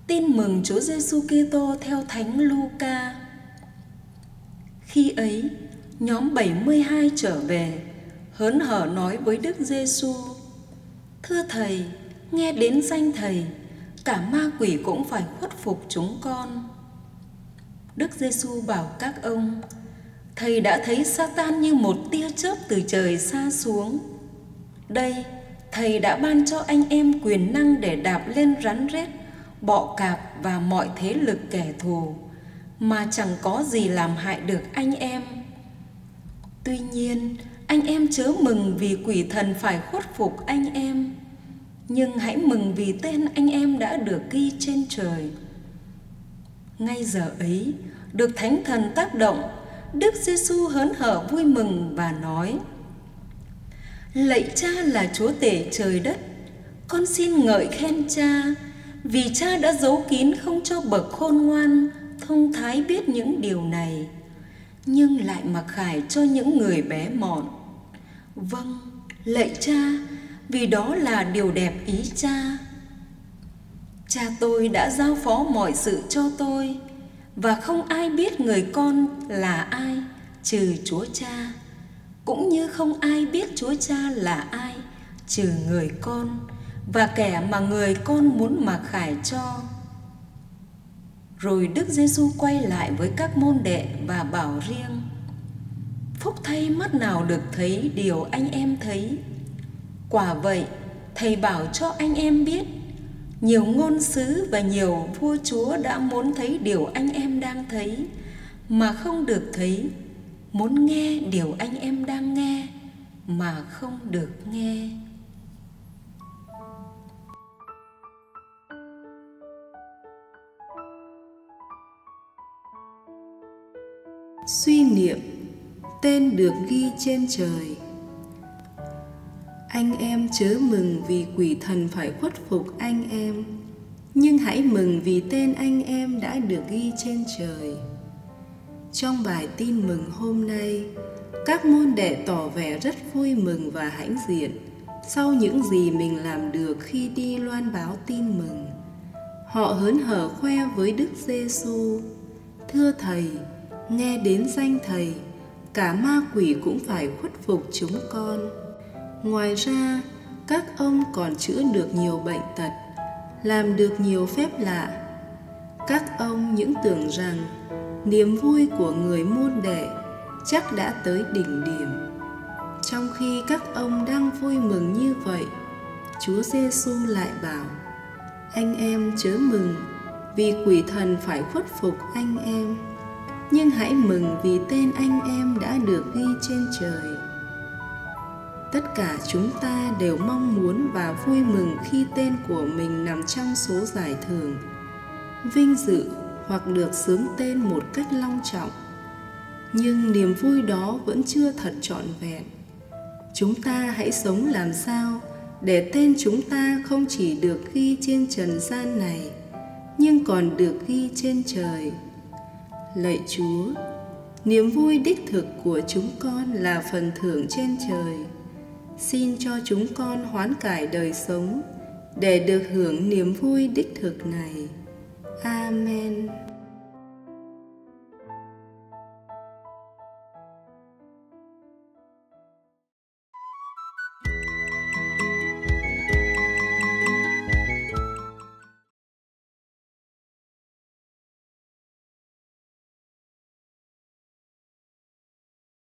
Tin mừng Chúa Giêsu Kitô theo Thánh Luca. Khi ấy, nhóm 72 trở về, hớn hở nói với Đức Giêsu: Thưa Thầy, nghe đến danh Thầy, cả ma quỷ cũng phải khuất phục chúng con. Đức Giêsu bảo các ông: Thầy đã thấy Sa-tan như một tia chớp từ trời sa xuống. Đây, Thầy đã ban cho anh em quyền năng để đạp lên rắn rết, bọ cạp và mọi thế lực kẻ thù, mà chẳng có gì làm hại được anh em. Tuy nhiên, anh em chớ mừng vì quỷ thần phải khuất phục anh em, nhưng hãy mừng vì tên anh em đã được ghi trên trời. Ngay giờ ấy, được Thánh Thần tác động, Đức Giêsu hớn hở vui mừng và nói: Lạy Cha là Chúa tể trời đất, con xin ngợi khen Cha, vì Cha đã giấu kín không cho bậc khôn ngoan, thông thái biết những điều này, nhưng lại mặc khải cho những người bé mọn. Vâng, lạy Cha, vì đó là điều đẹp ý Cha. Cha tôi đã giao phó mọi sự cho tôi, và không ai biết người con là ai trừ Chúa Cha, cũng như không ai biết Chúa Cha là ai trừ người con và kẻ mà người con muốn mặc khải cho. Rồi Đức Giêsu quay lại với các môn đệ và bảo riêng: Phúc thay mắt nào được thấy điều anh em thấy. Quả vậy, Thầy bảo cho anh em biết, nhiều ngôn sứ và nhiều vua chúa đã muốn thấy điều anh em đang thấy, mà không được thấy, muốn nghe điều anh em đang nghe, mà không được nghe. Suy niệm tên được ghi trên trời. Anh em chớ mừng vì quỷ thần phải khuất phục anh em, nhưng hãy mừng vì tên anh em đã được ghi trên trời. Trong bài tin mừng hôm nay, các môn đệ tỏ vẻ rất vui mừng và hãnh diện sau những gì mình làm được khi đi loan báo tin mừng. Họ hớn hở khoe với Đức Giêsu: Thưa Thầy, nghe đến danh Thầy, cả ma quỷ cũng phải khuất phục chúng con. Ngoài ra, các ông còn chữa được nhiều bệnh tật, làm được nhiều phép lạ. Các ông những tưởng rằng niềm vui của người môn đệ chắc đã tới đỉnh điểm. Trong khi các ông đang vui mừng như vậy, Chúa Giêsu lại bảo: Anh em chớ mừng vì quỷ thần phải khuất phục anh em, nhưng hãy mừng vì tên anh em đã được ghi trên trời. Tất cả chúng ta đều mong muốn và vui mừng khi tên của mình nằm trong số giải thưởng, vinh dự hoặc được xướng tên một cách long trọng. Nhưng niềm vui đó vẫn chưa thật trọn vẹn. Chúng ta hãy sống làm sao để tên chúng ta không chỉ được ghi trên trần gian này, nhưng còn được ghi trên trời. Lạy Chúa, niềm vui đích thực của chúng con là phần thưởng trên trời. Xin cho chúng con hoán cải đời sống để được hưởng niềm vui đích thực này. Amen.